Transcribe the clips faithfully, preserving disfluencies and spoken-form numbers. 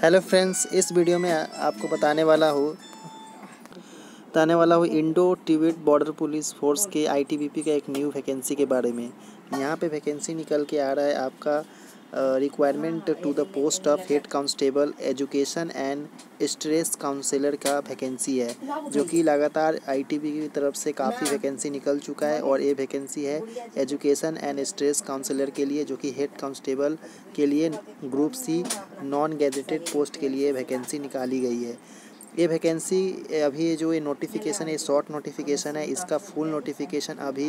Hello friends, इस video में आपको बताने वाला हूँ बताने वाला हूँ Indo Tibet border police force के आईटीबीपी का एक न्यू वैकेंसी के बारे में। यहाँ पे वैकेंसी निकल के आ रहा है आपका requirement to the post of head constable education and stress counsellor का वैकेंसी है, जो कि लगातार आईटीबीपी की तरफ से काफ़ी वैकेंसी निकल चुका है। और ये वैकेंसी है एजुकेशन एंड स्ट्रेस काउंसलर के लिए, जो कि हेड कांस्टेबल के लिए group C non gazetted post के लिए वैकेंसी निकाली गई है। ये वैकेंसी अभी जो ये नोटिफिकेशन है, शॉर्ट नोटिफिकेशन है। इसका फुल नोटिफिकेशन अभी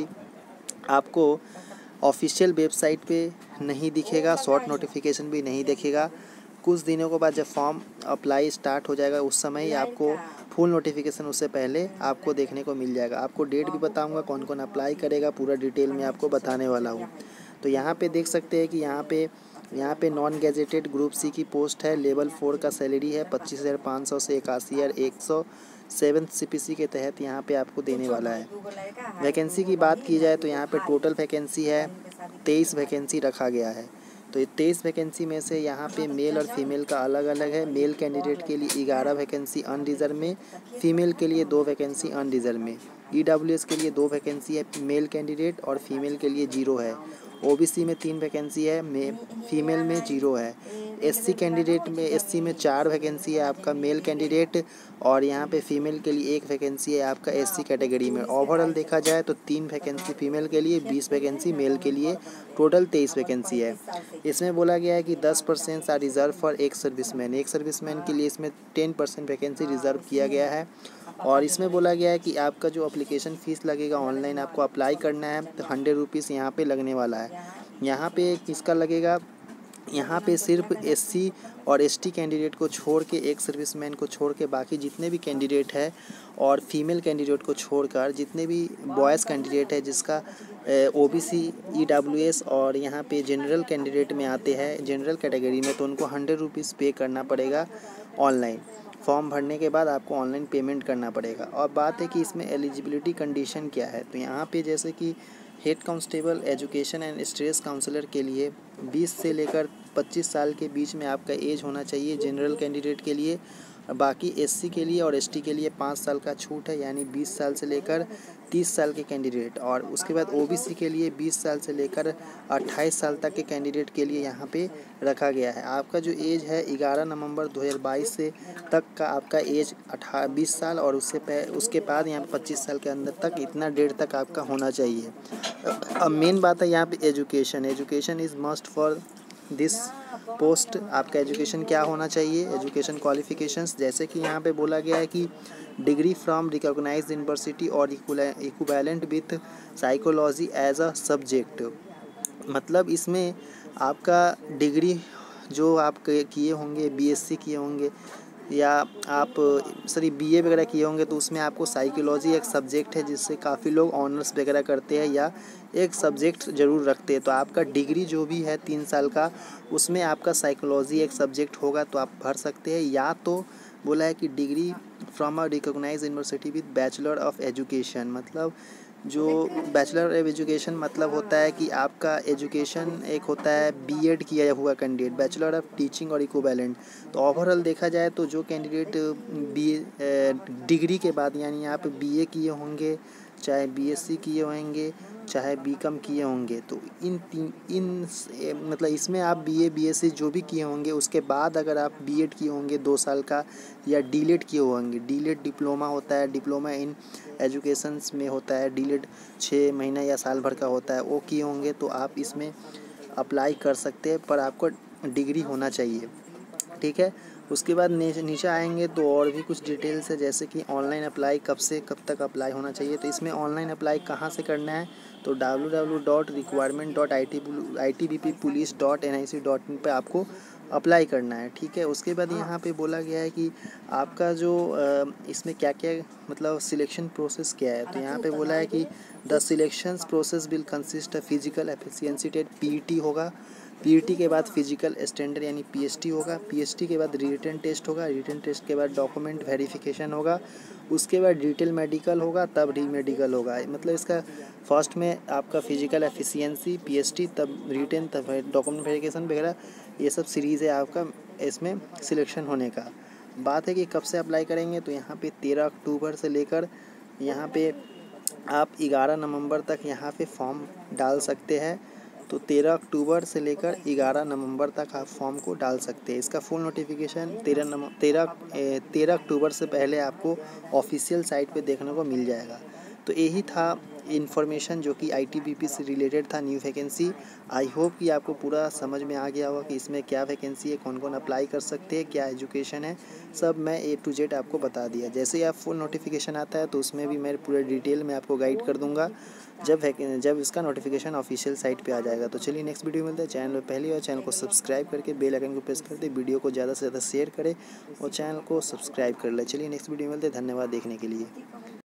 आपको ऑफिशियल वेबसाइट पे नहीं दिखेगा, शॉर्ट नोटिफिकेशन भी नहीं दिखेगा। कुछ दिनों के बाद जब फॉर्म अप्लाई स्टार्ट हो जाएगा, उस समय ही आपको फुल नोटिफिकेशन उससे पहले आपको देखने को मिल जाएगा। आपको डेट भी बताऊंगा, कौन कौन अप्लाई करेगा, पूरा डिटेल में आपको बताने वाला हूँ। तो यहाँ पे देख सकते हैं कि यहाँ पे यहाँ पे नॉन गैजेटेड ग्रुप सी की पोस्ट है। लेवल फोर का सैलरी है पच्चीस हज़ार पाँच सौ से इक्यासी हज़ार एक सौ सेवन्थ सीपीसी के तहत यहाँ पे आपको देने वाला है। वैकेंसी की बात की जाए तो यहाँ पे टोटल वैकेंसी है तेईस वैकेंसी रखा गया है। तो ये तेईस वैकेंसी में से यहाँ पे मेल और फीमेल का अलग अलग है। मेल कैंडिडेट के लिए ग्यारह वैकेंसी अनरिजर्व में, फीमेल के लिए दो वैकेंसी अनरिजर्व में। ईडब्ल्यूएस के लिए दो वैकेंसी है मेल कैंडिडेट और फीमेल के लिए जीरो है। ओबीसी में तीन वैकेंसी है, में फीमेल में जीरो है। एससी कैंडिडेट में एससी में चार वैकेंसी है आपका मेल कैंडिडेट, और यहाँ पे फीमेल के लिए एक वैकेंसी है आपका एससी कैटेगरी में। ओवरऑल देखा जाए तो तीन वैकेंसी फीमेल के लिए, बीस वैकेंसी मेल के लिए, टोटल तेईस वैकेंसी है। इसमें बोला गया है कि दस percent are reserve for ex serviceman. Ex serviceman के लिए इसमें टेन परसेंट वैकेंसी रिजर्व किया गया है। और इसमें बोला गया है कि आपका जो एप्लीकेशन फ़ीस लगेगा, ऑनलाइन आपको अप्लाई करना है तो हंड्रेड रुपीज़ यहाँ पे लगने वाला है। यहाँ पे किसका लगेगा, यहाँ पे सिर्फ एससी और एसटी कैंडिडेट को छोड़ के, एक सर्विसमैन को छोड़ के, बाकी जितने भी कैंडिडेट है और फीमेल कैंडिडेट को छोड़कर जितने भी बॉयज़ कैंडिडेट है जिसका ओबीसी, ईडब्ल्यूएस और यहाँ पे जनरल कैंडिडेट में आते हैं, जनरल कैटेगरी में, तो उनको हंड्रेड रुपीज़ पे करना पड़ेगा ऑनलाइन। फॉर्म भरने के बाद आपको ऑनलाइन पेमेंट करना पड़ेगा। और बात है कि इसमें एलिजिबिलिटी कंडीशन क्या है, तो यहाँ पे जैसे कि head constable education and stress counsellor के लिए बीस से लेकर पच्चीस साल के बीच में आपका एज होना चाहिए जनरल कैंडिडेट के लिए। बाकी एससी के लिए और एसटी के लिए पाँच साल का छूट है, यानी बीस साल से लेकर तीस साल के कैंडिडेट। और उसके बाद ओबीसी के लिए बीस साल से लेकर अट्ठाईस साल तक के कैंडिडेट के लिए यहाँ पे रखा गया है। आपका जो एज है ग्यारह नवंबर दो हज़ार बाईस से तक का आपका एज अठा बीस साल, और उससे पह उसके बाद यहाँ पे पच्चीस साल के अंदर तक, इतना डेट तक आपका होना चाहिए। अब मेन बात है यहाँ पे education. Education is must for this post. आपका एजुकेशन क्या होना चाहिए, एजुकेशन क्वालिफिकेशंस, जैसे कि यहाँ पे बोला गया है कि डिग्री फ्रॉम रिकॉग्नाइज्ड यूनिवर्सिटी और equivalent with psychology as a subject. मतलब इसमें आपका डिग्री जो आप किए होंगे, बीएससी किए होंगे या आप सॉरी बीए वगैरह किए होंगे, तो उसमें आपको साइकोलॉजी एक सब्जेक्ट है जिससे काफ़ी लोग ऑनर्स वगैरह करते हैं या एक सब्जेक्ट ज़रूर रखते हैं। तो आपका डिग्री जो भी है तीन साल का, उसमें आपका साइकोलॉजी एक सब्जेक्ट होगा तो आप भर सकते हैं। या तो बोला है कि degree from a recognised university with bachelor of education. मतलब जो बैचलर ऑफ एजुकेशन मतलब होता है कि आपका एजुकेशन एक होता है बीएड किया हुआ कैंडिडेट, बैचलर ऑफ टीचिंग और इक्विवेलेंट। तो ओवरऑल देखा जाए तो जो कैंडिडेट बी डिग्री के बाद, यानी यहाँ पे बीए किए होंगे, चाहे बीएससी किए होंगे, चाहे बीकॉम किए होंगे, तो इन तीन इन मतलब इसमें आप बीए बीएससी जो भी किए होंगे, उसके बाद अगर आप बीएड किए होंगे दो साल का, या डीलेड किए होंगे, डीलेड डिप्लोमा होता है, डिप्लोमा इन एजुकेशंस में होता है, डीलेड छः महीना या साल भर का होता है, वो किए होंगे तो आप इसमें अप्लाई कर सकते हैं, पर आपको डिग्री होना चाहिए, ठीक है। उसके बाद नीचे आएंगे तो और भी कुछ डिटेल्स है, जैसे कि ऑनलाइन अप्लाई कब से कब तक अप्लाई होना चाहिए। तो इसमें ऑनलाइन अप्लाई कहाँ से करना है, तो W W W dot requirement dot I T B P police dot N I C dot in पर आपको अप्लाई करना है, ठीक है। उसके बाद यहाँ पे बोला गया है कि आपका जो इसमें क्या क्या मतलब सिलेक्शन प्रोसेस क्या है। तो यहाँ पे बोला है कि the selection process will consist of physical efficiency test, PET होगा, पीईटी के बाद फिजिकल स्टैंडर्ड यानी पीएसटी होगा, पीएसटी के बाद रिटन टेस्ट होगा, रिटन टेस्ट के बाद डॉक्यूमेंट वेरिफिकेशन होगा, उसके बाद डिटेल मेडिकल होगा, तब री मेडिकल होगा। मतलब इसका फर्स्ट में आपका फिजिकल एफिशिएंसी, पीएसटी, तब रिटन, तब डॉक्यूमेंट वेरिफिकेशन वगैरह, ये सब सीरीज़ है आपका इसमें सिलेक्शन होने का। बात है कि कब से अप्लाई करेंगे, तो यहाँ पे तेरह अक्टूबर से लेकर यहाँ पे आप ग्यारह नवंबर तक यहाँ पे फॉर्म डाल सकते हैं। तो तेरह अक्टूबर से लेकर ग्यारह नवंबर तक आप फॉर्म को डाल सकते हैं। इसका फुल नोटिफिकेशन तेरह नव तेरह तेरह अक्टूबर से पहले आपको ऑफिशियल साइट पे देखने को मिल जाएगा। तो यही था इन्फॉर्मेशन जो कि आईटीबीपी से रिलेटेड था, न्यू वैकेंसी। आई होप कि आपको पूरा समझ में आ गया होगा कि इसमें क्या वैकेंसी है, कौन कौन अप्लाई कर सकते हैं, क्या एजुकेशन है, सब मैं ए टू जेड आपको बता दिया। जैसे ही आप फुल नोटिफिकेशन आता है तो उसमें भी मैं पूरे डिटेल में आपको गाइड कर दूंगा जब जब इसका नोटिफिकेशन ऑफिशियल साइट पे आ जाएगा। तो चलिए नेक्स्ट वीडियो मिलता है। चैनल में पहली और चैनल को सब्सक्राइब करके बेल आइकन को प्रेस कर दे, वीडियो को ज़्यादा से ज़्यादा शेयर करें और चैनल को सब्सक्राइब कर ले। चलिए नेक्स्ट वीडियो मिलते हैं। धन्यवाद देखने के लिए।